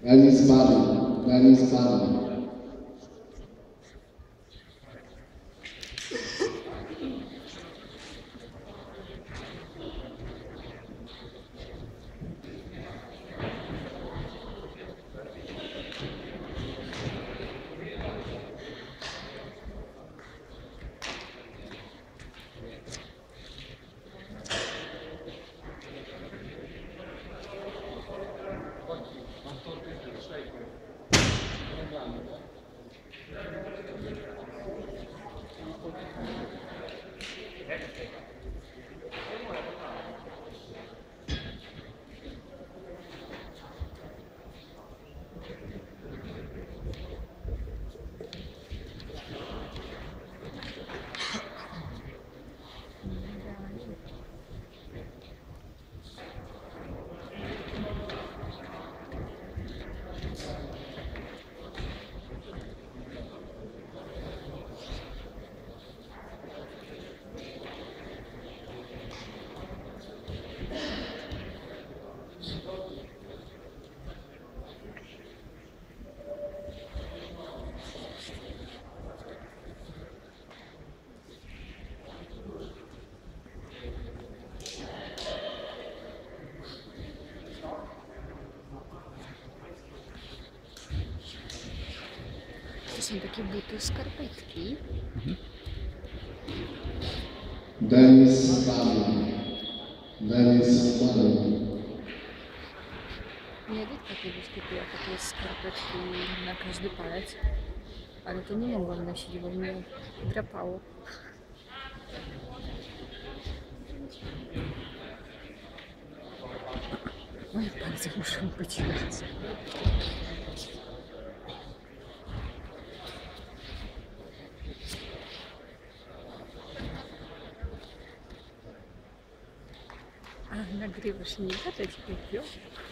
Denis Baden. Denis Baden. To są takie buty, skarpetki. Denis Baden. Denis Baden. Nie Edytka kiedyś kupiła takie skarpetki na każdy palec, ale to nie mogłam nosić, bo mnie drapało. Moje palce muszą być lecce. A nagrywasz i nie gadać głupio.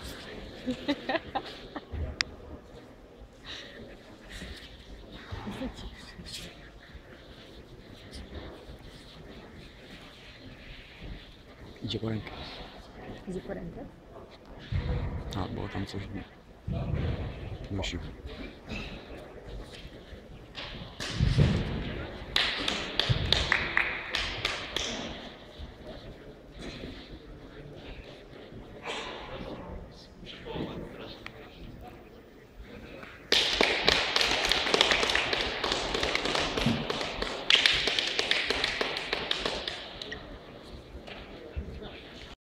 Idzie po rękę. Idzie po rękę? A, bo tam coś nosił.